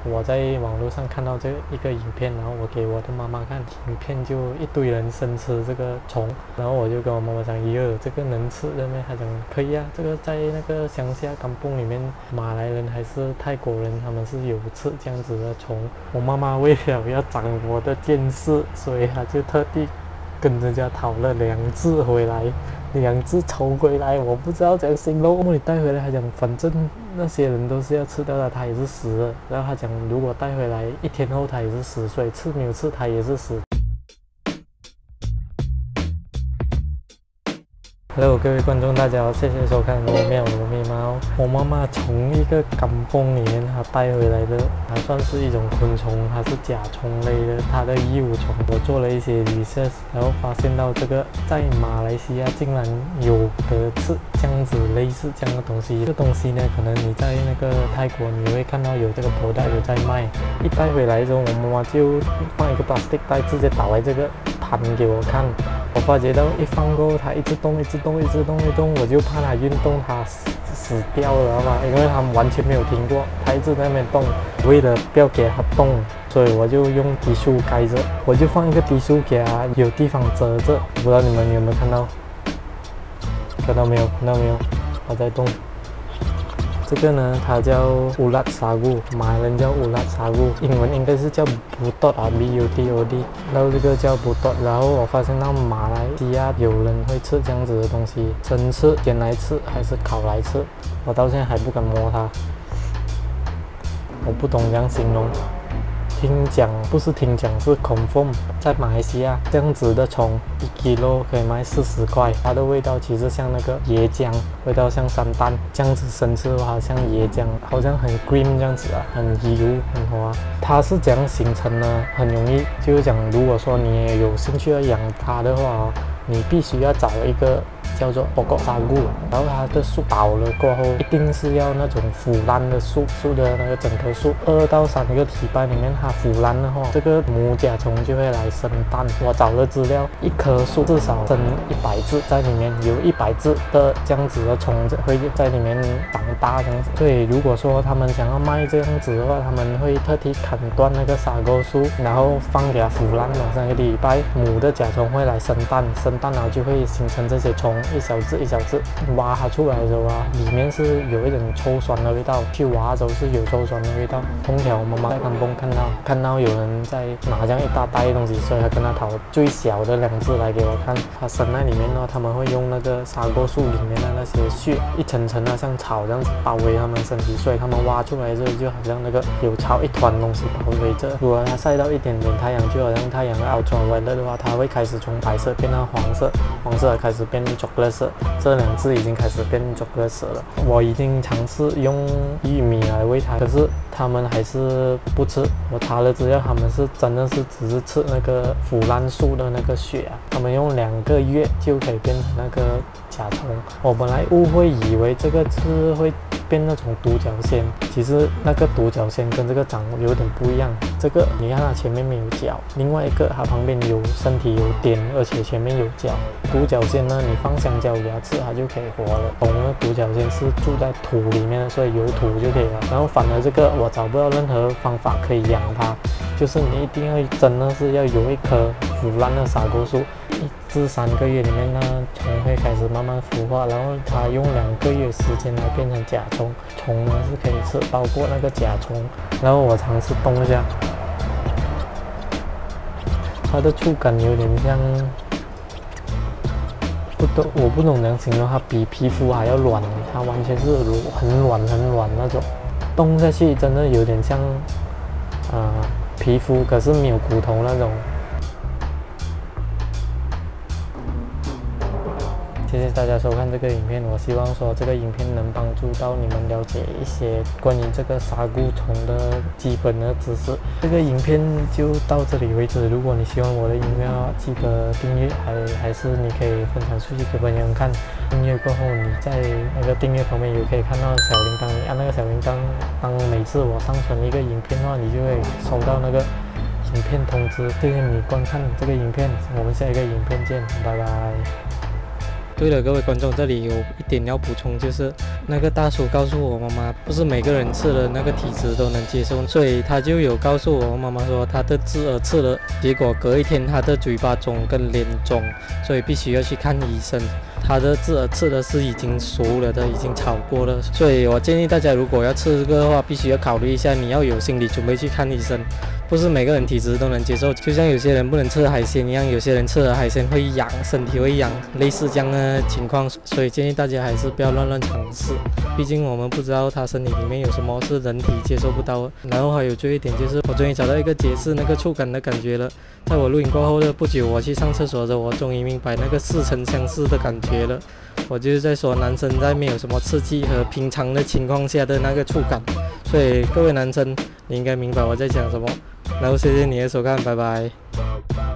我在网络上看到这一个影片，然后我给我的妈妈看，影片就一堆人生吃这个虫，然后我就跟我妈妈讲，哟，这个能吃的咩？她讲可以啊，这个在那个乡下甘榜里面，马来人还是泰国人，他们是有吃这样子的虫。我妈妈为了要长我的见识，所以她就特地跟人家讨了2只回来，2只虫回来，我不知道怎样形容。你带回来，他讲反正那些人都是要吃掉的，他也是死了。然后他讲如果带回来1天后他也是死，所以吃没有吃他也是死。Hello， 各位观众，大家好，谢谢收看罗妙罗咪猫。我妈妈从一个甘榜里面她带回来的，还算是一种昆虫，它是甲虫类的，它的义乌虫。我做了一些research，然后发现到这个在马来西亚竟然有得吃这样子类似这样的东西。这个东西呢，可能你在那个泰国你会看到有这个product有在卖。一带回来之后，我妈妈就放一个 plastic 袋，直接倒在这个盘给我看。我发觉到一放过它一直动，我就怕它运动它死掉了嘛，因为它完全没有停过，它一直在那边动。为了不要给它动，所以我就用滴数盖着，我就放一个滴数给它有地方遮着。不知道你们有没有看到？看到没有？看到没有？它在动。这个呢，它叫乌拉沙古，马来人叫乌拉沙古，英文应该是叫 Butod 啊 ，B-U-T-O-D。然后这个叫 Butod， 然后我发现到马来西亚有人会吃这样子的东西，生吃、煎来吃还是烤来吃，我到现在还不敢摸它，我不懂这样形容。听讲不是听讲，是 confirm， 在马来西亚这样子的虫1 kg 可以卖40块，它的味道其实像那个椰浆，味道像山丹，这样子生吃的话像椰浆，好像很 green 这样子啊，很油很滑。它是怎样形成呢？很容易，就是讲如果说你也有兴趣要养它的话你必须要找一个叫做pokok sagu，然后它的树倒了过后，一定是要那种腐烂的树的那个整棵树，2到3个礼拜里面它腐烂的话，这个母甲虫就会来生蛋。我找了资料，一棵树至少生100只在里面，有100只的这样子的虫子会在里面长大这样子。所以如果说他们想要卖这样子的话，他们会特地砍断那个沙沟树，然后放给它腐烂了3个礼拜，母的甲虫会来生蛋，生蛋然后就会形成这些虫，一小只一小只。挖它出来的时候啊，里面是有一点臭酸的味道，去挖的时候是有臭酸的味道。碰巧我妈妈在甘榜看到有人在拿这样一大袋的东西，所以她跟他讨最小的2只来给我看。它生在里面呢，他们会用那个沙沟树里面的那些屑一层层的像草这样子包围他们身体，所以他们挖出来之后就好像那个有超一团东西包围着。如果它晒到一点点太阳，就好像太阳要ultraviolet的话，它会开始从白色变到黄色，黄色开始变chocolate色。这2只已经开始变chocolate色了。我已经尝试用玉米来喂它，可是它们还是不吃。我查了资料，他们是真的是只是吃那个腐烂树的那个血啊，他们用2个月就可以变成那个甲虫。我本来误会以为这个是会变那种独角仙，其实那个独角仙跟这个长有点不一样。这个你看它前面没有角，另外一个它旁边有身体有点，而且前面有角。独角仙呢，你放香蕉给它吃，它就可以活了。懂了，独角仙是住在土里面，所以有土就可以了。然后反而这个我找不到任何方法可以养它，就是你一定要真的是要有一棵腐烂的沙沟树，1至3个月里面呢，虫会开始慢慢孵化，然后它用2个月时间来变成甲虫。虫呢是可以吃，包括那个甲虫。然后我尝试动一下，它的触感有点像，我不懂怎样形容，它比皮肤还要软，它完全是很软那种，动下去真的有点像皮肤，可是没有骨头那种。谢谢大家收看这个影片，我希望说这个影片能帮助到你们了解一些关于这个沙菇虫的基本的知识。这个影片就到这里为止，如果你喜欢我的影片的话，记得订阅，还是你可以分享出去给朋友看。订阅过后，你在那个订阅旁边也可以看到小铃铛，你按那个小铃铛，当每次我上传一个影片的话，你就会收到那个影片通知。谢谢你观看这个影片，我们下一个影片见，拜拜。 对了，各位观众，这里有一点要补充，就是那个大叔告诉我妈妈，不是每个人吃了那个体质都能接受，所以他就有告诉我妈妈说，他的侄儿吃了，结果隔一天他的嘴巴肿跟脸肿，所以必须要去看医生。他的侄儿吃的是已经熟了的，已经炒过了，所以我建议大家如果要吃这个的话，必须要考虑一下，你要有心理准备去看医生。不是每个人体质都能接受，就像有些人不能吃海鲜一样，有些人吃了海鲜会痒，身体会痒，类似这样的情况，所以建议大家还是不要乱尝试，毕竟我们不知道他身体里面有什么是人体接受不到的。然后还有最后一点就是，我终于找到一个解释那个触感的感觉了。在我录影过后的不久，我去上厕所的时候，我终于明白那个似曾相识的感觉了。我就是在说男生在没有什么刺激和平常的情况下的那个触感，所以各位男生，你应该明白我在讲什么。然后谢谢你的收看，拜拜。